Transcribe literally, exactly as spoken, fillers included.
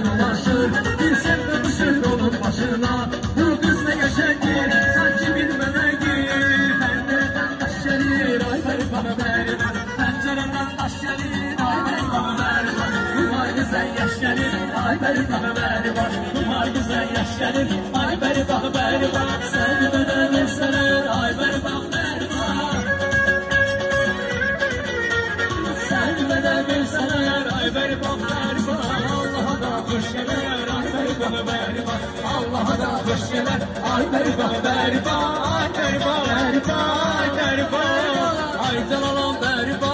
ulaşır. Bir sevda düşür onun başına. Bu kız ne geçendir, sanki bilmemektir. Pencereden taş gelir, ay beri bana beri bak. Pencereden taş gelir, ay beri bana beri bak. Kumar güzel yaş gelir, ay beri bana beri bak. Kumar güzel yaş gelir, ay beri bana beri bak. Sevmeden verseler, ay beri bana beri bak. Sevmeden verseler, ay beri bana beri bak. Allah'a da hoş gelir, ay beri bana beri bak. Allah'a da hoş gelir, ay beri bana beri bak. Ay beri bana beri bak, ay beri bak. Ay calalam beri bak.